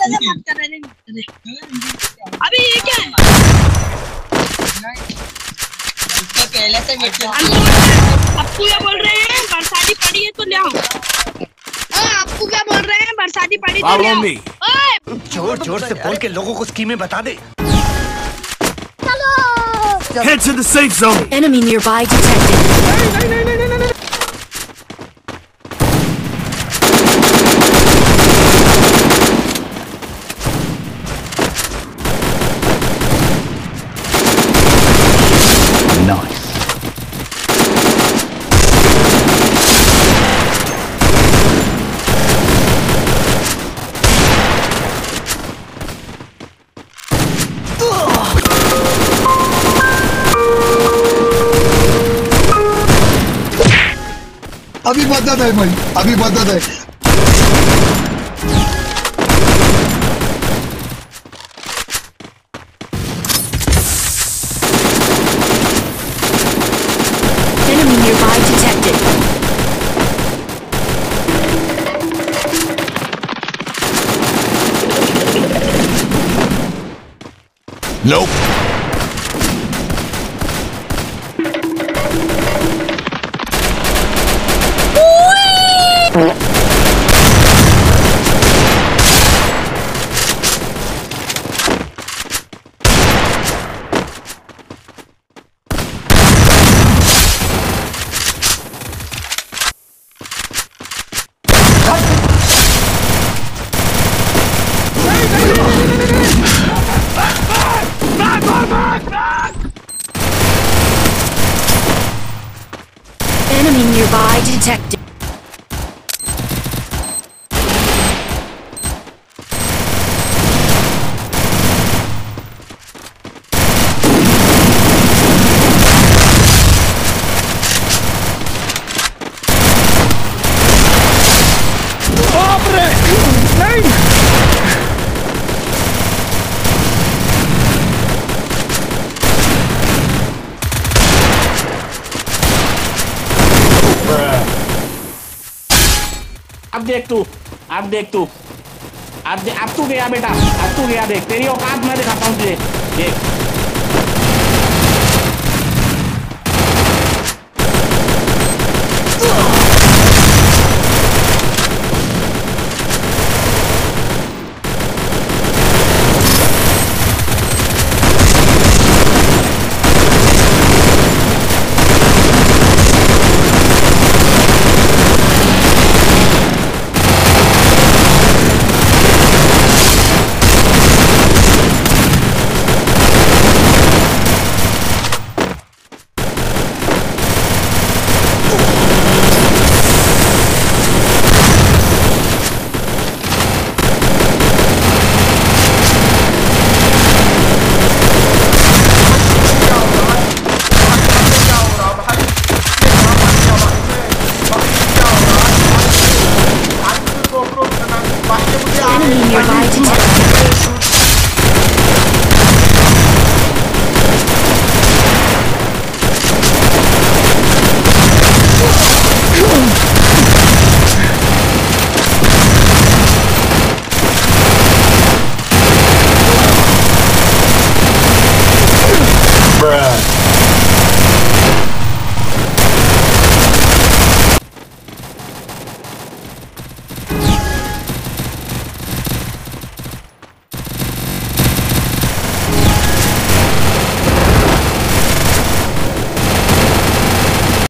अभी ये क्या है? पहले से आपको क्या बोल रहे हैं? बरसाती पड़ी है तो ले आओ। आपको क्या बोल रहे हैं? बरसाती पड़ी तो ले आओ। जोर जोर से बोल के लोगों को स्कीमें बता दे। Head to the safe zone. Enemy nearby detected. Nice. अभी मदद है भाई, अभी मदद है। Enemy nearby detected. Nope. Enemy nearby detected. अब देख तू गया बेटा, अब तू गया, देख तेरी औकात मैं दिखाता हूँ तुझे, देख।